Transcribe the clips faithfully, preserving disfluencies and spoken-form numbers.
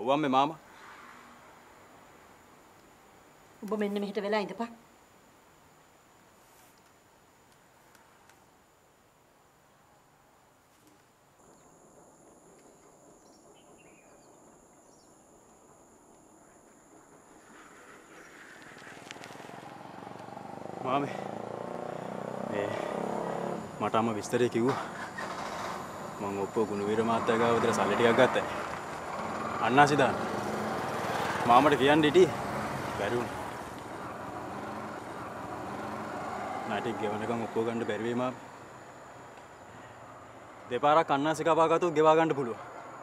ඔව් අම්මේ මාමා. ඔබ මෙන්න මෙහෙට වෙලා ඉඳපන්. මාමේ මේ මට අම්ම විස්තරය කිව්වා. මම ඔක්කො ගුණවීර මාත්‍යා ගාව විතර සල්ලි ටිකක් ගත්තා. අන්නාසි දාන්න. මාමට කියන්න ඉටි බැරි වුණා. නාටික් ගෙවනකම් ඔක්කො ගන්න බැරි වෙයි මාමේ. දෙපාරක් අන්නාසි කපා ගත්තොත් ගෙවා ගන්න පුළුවන්.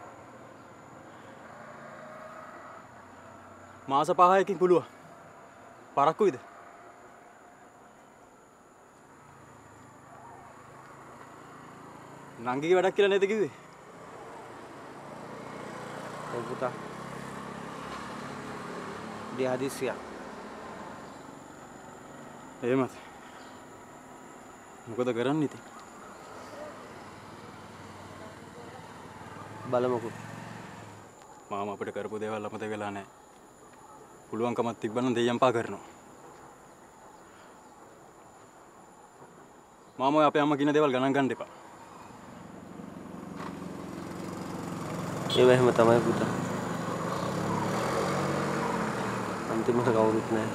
මාස පහකින් පුළුවන්. පරක්කුයිද? නංගිගේ වැඩක් කියලා නේද කිව්වේ? ඔව් පුතා. දිහාදිසියා. එහෙමද? මොකද කරන්නේ ඉතින්? බලමුකෝ. මාමා අපිට කරපු දේවල් අමතක වෙලා නැහැ. පුළුවන්කමක් තිබ්බනම් දෙයියන් පා කරනවා. මාමා අපේ අම්මා කියන දේවල් ගණන් ගන්න එපා. ඒව එහෙම තමයි පුතා. අන්තිමට කවුරුත් නැහැ.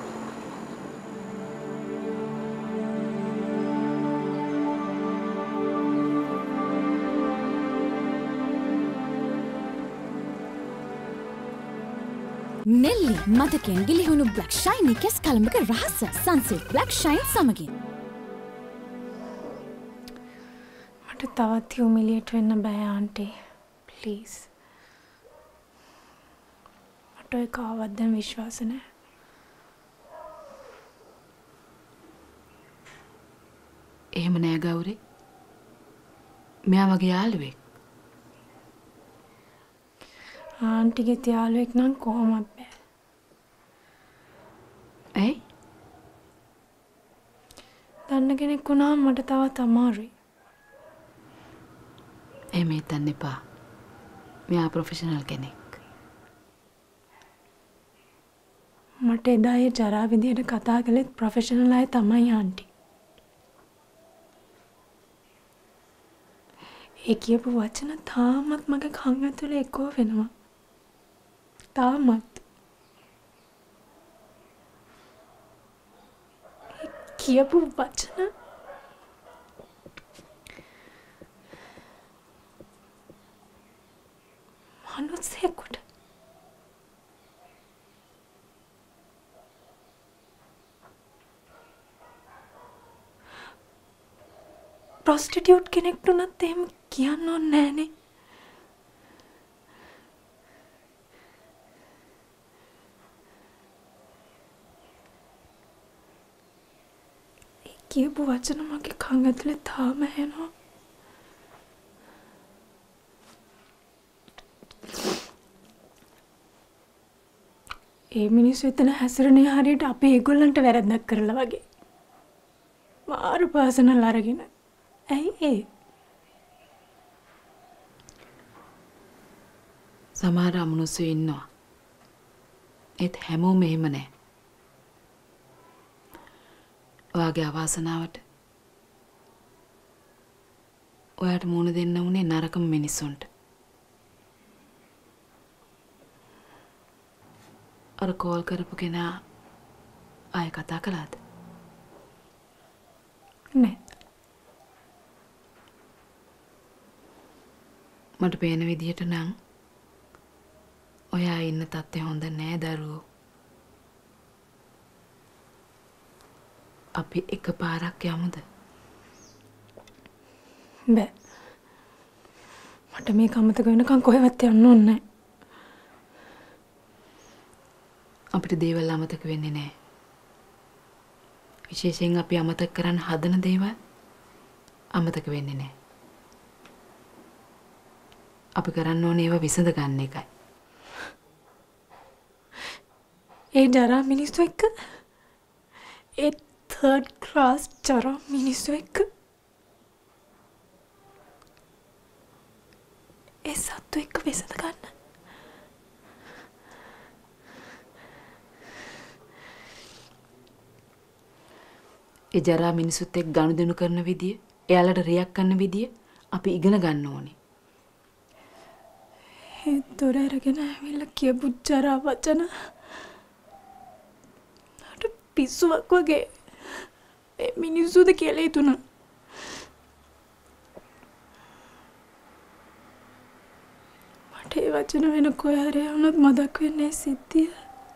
නෙල්ලි මතකෙන් ගිලිහුණු බ්ලැක් ෂයිනි කෙස් කලඹක රහස සන්සිල්ක් බ්ලැක් ෂයින් සමගින්. මට තවත් හියුමිලියේට් වෙන්න බෑ ආන්ටි. प्लीज මට ඒ කාවත් දැන් විශ්වාස නැහැ. එහෙම නෑ ගෞරේ. මෙයා වගේ යාළුවෙක්. ආන්ටිගේ යාළුවෙක් නම් කොහොමද බෑ. ඇයි? දන්න කෙනෙක් වුණාම මට තවත් අමාරුයි. එහෙම හිතන්න එපා. මෙයා ප්‍රොෆෙෂනල් කෙනෙක්. මට එදා ඒ ජරා විදියට කතා කළෙත් ප්‍රොෆෙෂනල් අය තමයි ආන්ටි. ඒ කියපු වචන තාමත් මගේ කන් ඇතුලේ එකෝ වෙනවා. තාමත්. ඒ කියපු වචන මනුස්සයෙකුට ප්‍රොස්ටිටියුට් කෙනෙක්ට උනත් එහෙම කියන්න ඕනේ නෑනේ. ඒ කියපු වචන මගේ කන් ඇතුලේ තාම එනවා. ඒ මිනිස්සු එතන හැසිරෙන්නේ හරියට අපි ඒගොල්ලන්ට වැරද්දක් කරලා වගේ. මාරු පර්සනල් අරගෙන. ඇයි ඒ? සමහර අමනුස්සය ඉන්නවා. ඒත් හැමෝම එහෙම නෑ. ඔයාගේ අවාසනාවට ඔයාට මුණ දෙන්න උනේ නරකම මිනිස්සුන්ට. අර කෝල් කරපු කෙනා ආයෙ කතා කළාද? නෑ. මට පේන විදිහට නම් ඔයා ඉන්න තත්ත්වය හොඳ නෑ දරුවෝ. අපි එකපාරක් යමුද? බෑ. මට මේක අමතක වෙනකන් කොහෙවත් යන්න ඕනේ නෑ. අපිට දේවල් අමතක වෙන්නේ නෑ. විශේෂයෙන් අපි අමතක කරන්න හදන දේවල් අමතක වෙන්නේ නෑ. අපි කරන්න ඕනේ ඒවා විසඳ ගන්න එකයි. ඒ ජරා මිනිස්සු එක්ක ඒ third class ජරා මිනිස්සු එක්ක ඒ සත්තු එක්ක විසඳ ගන්න. ඒ ජරා මිනිසුත් එක්ක ගනුදෙනු කරන විදිය, එයාලට රියක් කරන විදිය අපි ඉගෙන ගන්න ඕනේ. ඒ දොර අරගෙන ඇවිල්ලා කියපු ජරා වචන අර පිස්සුවක් වගේ මේ මිනිස්සුද කියලා හිතුණා. මට ඒ වචන වෙන කොහේ හරි වුණත් මතක් වෙන්නේ සිද්ධිය.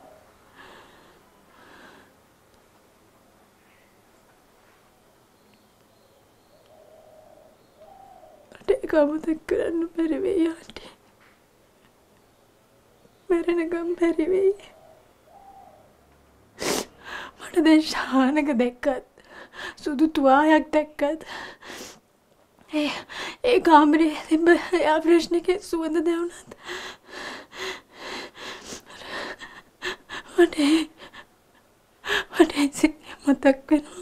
ඒක අමතක කරන්න බැරි වෙයි ආන්ටි. මැරෙනකම් බැරි වෙයි. මට දැන් ශානක දැක්කත් සුදු තුවායක් දැක්කත් ඒ ඒ කාමරේ තිබ්බ එයා ප්‍රශ්නිකේ සුවඳ දැවුනත් මට මට මතක් වෙනවා.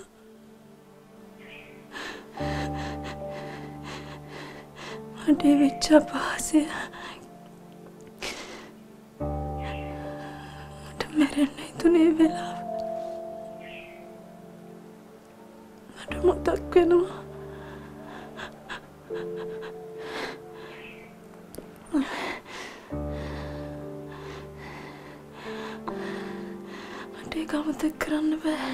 මට වෙච්ච පහසය මට මැරෙන්න හිතුනේ වෙලාව මට මතක් වෙනවා. මට ඒක අමතක කරන්න බෑ.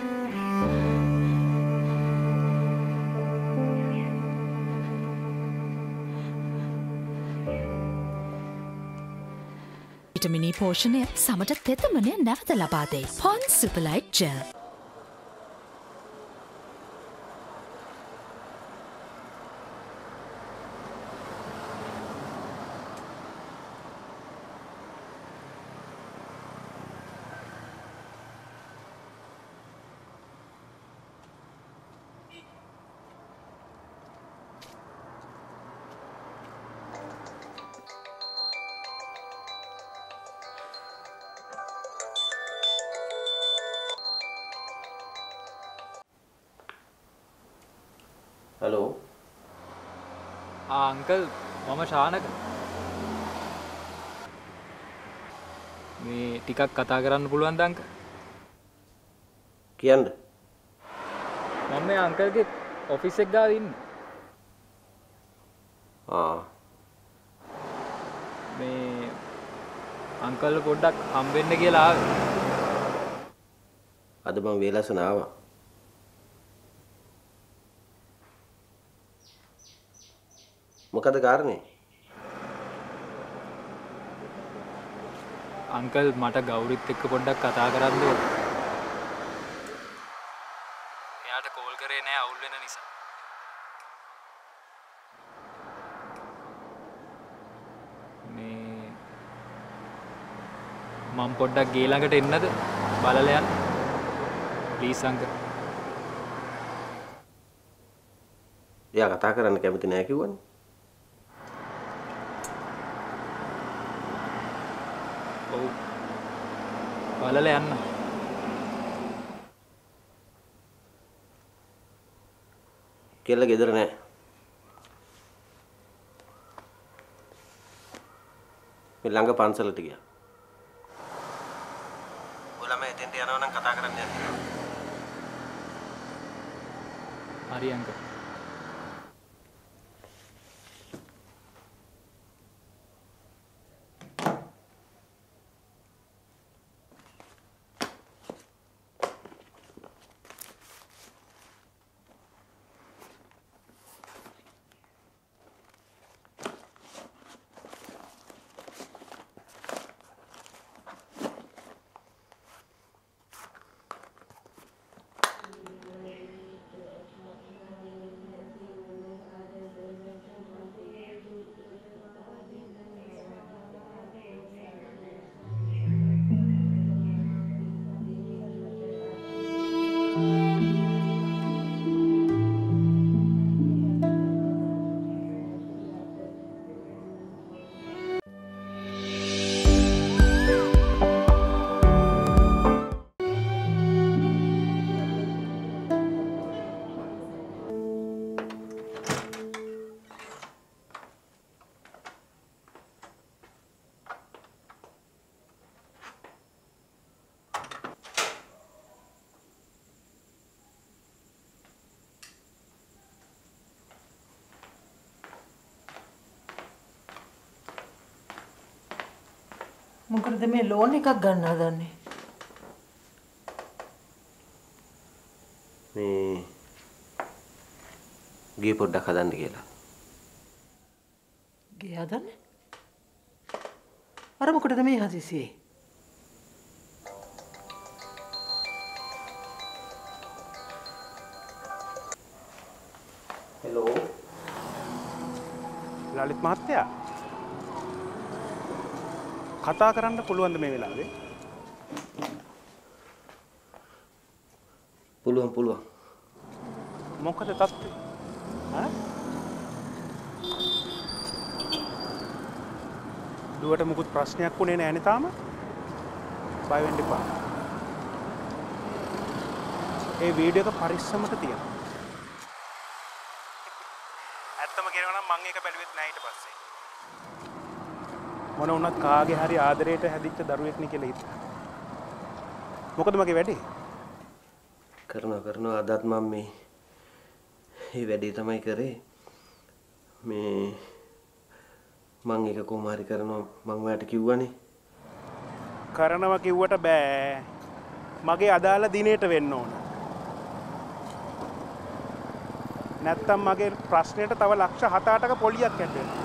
විටමිනී පෝෂණය සමට තෙතමනය නැවත ලබා දෙයි. Pond's Superlight gel. හලෝ. ආ අංකල් මම ශානක. මේ ටිකක් කතා කරන්න පුළුවන්ද අංකල්? කියන්න. මම මේ අංකල්ගේ ඔෆිස් එක ගාව ඉන්නේ. ආ. මේ අංකල් පොඩ්ඩක් හම්බෙන්න කියලා ආවේ. අද මම වේලසන ආවා. මොකද කාරණේ? අංකල් මට ගෞරිත් එක්ක පොඩ්ඩක් කතා කරන්න ඕන. එයාට කෝල් කරේ නෑ අවුල් වෙන නිසා. මේ මම පොඩ්ඩක් ගේ ළඟට එන්නද? බලලා යන්න. Please uncle. එයා කතා කරන්න කැමති නෑ කිව්වනේ. ඔව්. බලලා යන්න. කෙල්ල ගෙදර නෑ. මේ ළඟ පන්සලට ගියා. ඔයාලා මේ එතෙන්ට යනවා නම් කතා කරන්න යන්න. හරි අංකල්. මොකටද මේ ලෝන් එකක් ගන්න හදන්නේ? මේ ගේ පොඩ්ඩක් හදන්න කියලා. ගේ හදන්නේ? අර මොකටද මේ හදිසියේ? හෙලෝ. ලලිත් මහත්තයා කතා කරන්න පුළුවන්ද මේ වෙලාවේ? පුළුවන් පුළුවන්. මොකද තත්ත්වය? ඈ? දුවට මුකුත් ප්‍රශ්නයක් වුණේ නැහැ නේ තාම? බය වෙන්න එපා. ඒ වීඩියෝ එක පරිස්සමට තියන්න. ඇත්තම කියනවා නම් මම ඒක බැලුවෙත් නැහැ ඊට පස්සේ. මොන වුණත් කාගේ හරි ආදරයට හැදිච්ච දරුවෙක් නේ කියලා හිතා. මොකද මගේ වැඩේ? කරනවා කරනවා අදත් මම මේ මේ වැඩේ තමයි කරේ. මේ මං එක කොහොම හරි කරනවා මං ඔයාලට කිව්වනේ. කරනවා කිව්වට බෑ. මගේ අදාළ දිනේට වෙන්න ඕන. නැත්තම් මගේ ප්‍රශ්නෙට තව ලක්ෂ හත අටක පොලියක් ඇටෙනවා.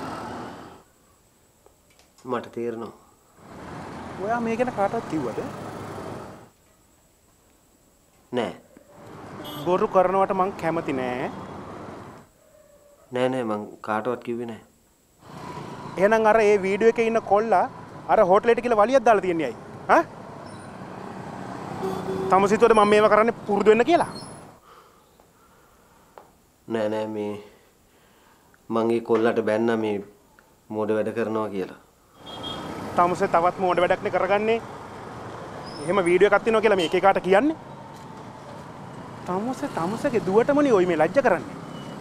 මට තේරෙනවා. ඔයා මේ ගැන කාටවත් කිව්වද? නෑ. බොරු කරනවට මං කැමති නෑ. නෑ නෑ මං කාටවත් කිව්වේ නෑ. එහෙනම් අර ඒ වීඩියෝ එකේ ඉන්න කොල්ලා අර හෝටලෙට කියලා වලියක් දාලා තියන්නේ ඇයි? හා? තමසිතුවද මම මේවා කරන්නේ පුරුදු වෙන්න කියලා? නෑ නෑ මේ මං ඒ කොල්ලට බැන්නා මේ මෝඩ වැඩ කරනවා කියලා. තමසේ තවත් මෝඩ වැඩක් නේ කරගන්නේ. එහෙම වීඩියෝ එකක් තියෙනවා කියලා මේ එක එකාට කියන්නේ. තමසේ තමසේගේ දුවටමනේ ඔයි මේ ලැජ්ජ කරන්නේ.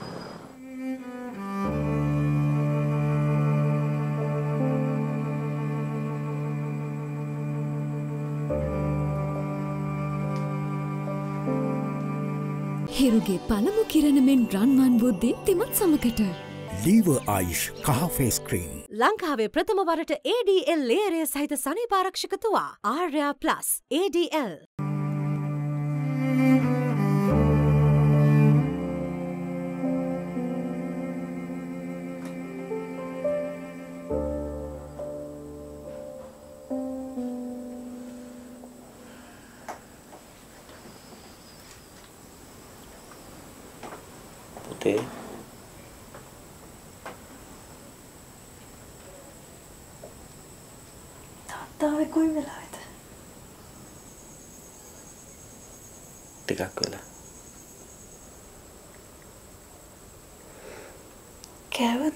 හිරුගේ පළමු කිරණමෙන් රන්වන් වූ දීප්තිමත් සමකට ලීවර් ආයුෂ් කහ ෆේස් ක්‍රීම් ලංකාවේ ප්‍රථම වරට ඒ ඩී එල් ලේයරය සහිත සනීපාරක්ෂක තුවා ආර්යා ප්ලස් ඒ ඩී එල්. පුතේ තාත්තාවේ කොයි වෙලාවෙද? ටිකක් වෙලා. කෑවද?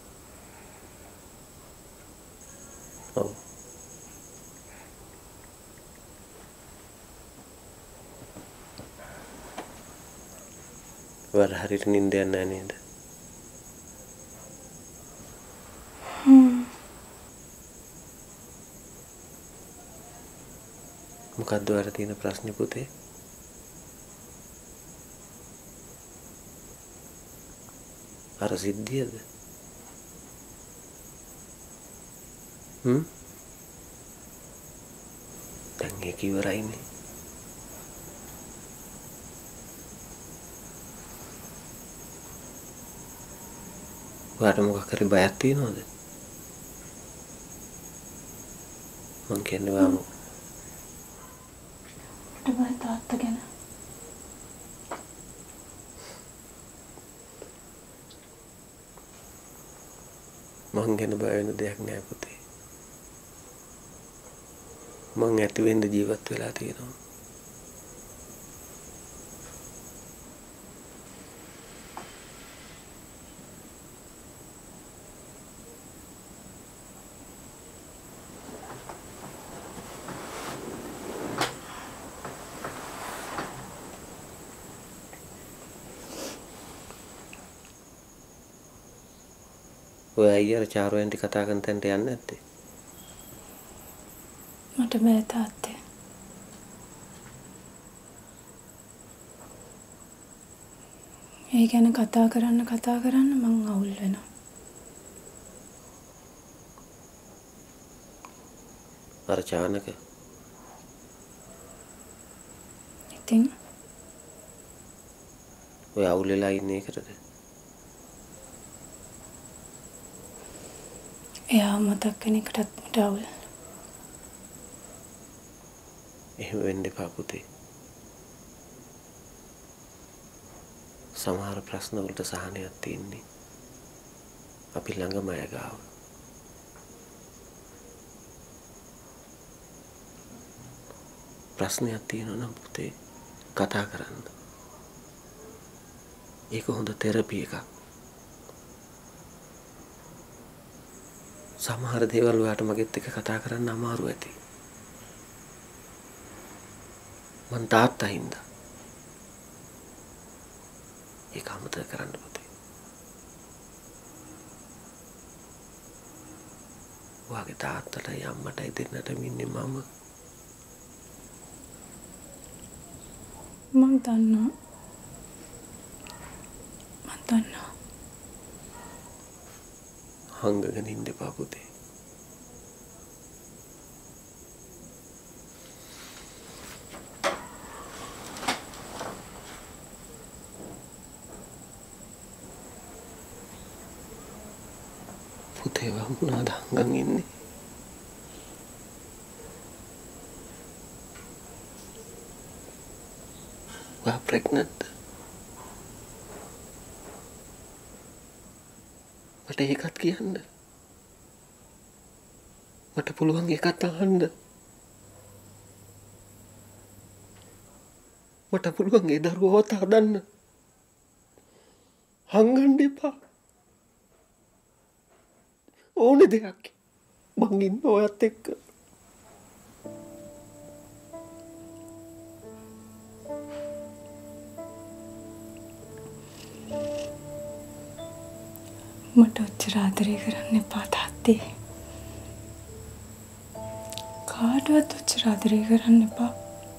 ඔව්. වර හරියට නිින්ද යන්නේ නැහැ නේද? හ්ම්. මොකද්ද වර තියෙන ප්‍රශ්නේ පුතේ? අර සිද්ධියද? හ්ම්? දැන් ඒක ඉවරයිනේ. ඔයාට මොකක් හරි බයක් තියෙනවද? මං කියන්නේ වාම මට බය තාත්තා ගැන. මං ගැන බය වෙන දෙයක් නෑ පුතේ. මං ඇති වෙන්න ජීවත් වෙලා තියෙනවා. ඔය අයියා අර චාරුවෙන්ටි කතා කරන තැනට යන්නේ නැත්තේ? මට බෑ තාත්තේ. ඒ ගැන කතා කරන්න කතා කරන්න මං අවුල් වෙනවා. අර චානක ඉතින් ඔය අවුල් වෙලා ඉන්නේ ඒකටද? එයා මතක් වෙන එකටත් මට අවුල්. එහෙම වෙන්න එපා පුතේ. සමහර ප්‍රශ්න වලට සහනයක් තියෙන්නේ අපි ළඟම අය ගාව. ප්‍රශ්නයක් තියෙනවා නම් පුතේ කතා කරන්න. ඒක හොඳ තෙරපි එකක්. සමහර දේවල් ඔයාට මගෙත් එක්ක කතා කරන්න අමාරු ඇති. මං තාත්තා හින්දා. ඒක අමතක කරන්න පුතේ. ඔයාගේ තාත්තටයි අම්මටයි දෙන්නට ඉන්නේ මම. මං දන්නවා. මං දන්නවා. හංගගෙන ඉන්න එපා පුතේ. පුතේ වම්මුණාද හංගන් ඉන්නේ? ඔයා ප්‍රෙග්නන්ට්ද? මට ඒකත් කියන්න. මට පුළුවන් ඒකත් අහන්න. මට පුළුවන් ඒ දරුවවත් හදන්න. හංගන්න එපා. ඕනේ දෙයක්. මං ඉන්න ඔයත් එක්ක. මට ඔච්චර ආදරේ කරන්න එපා තාත්තේ. කාටවත් ඔච්චර ආදරේ කරන්න එපා.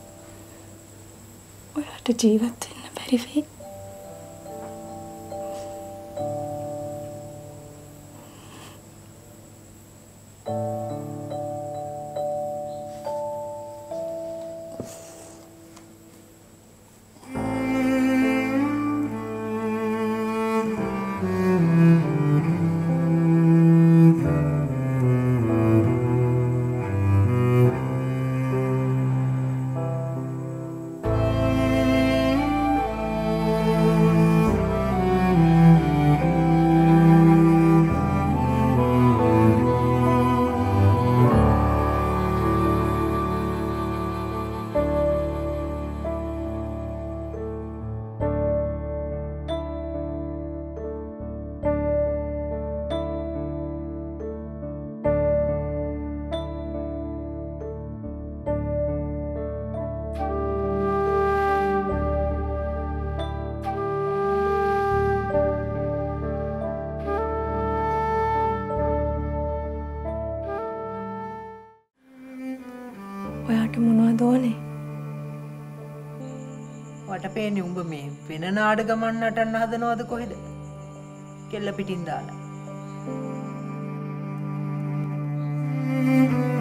ඔයාට ජීවත් වෙන්න බැරි වෙයි. ඔයාට මොනවද ඕනේ? වටපේන්නේ උඹ මේ වෙන නාඩගමක් නටන්න හදනවද කොහෙද? කෙල්ල පිටින් දාලා.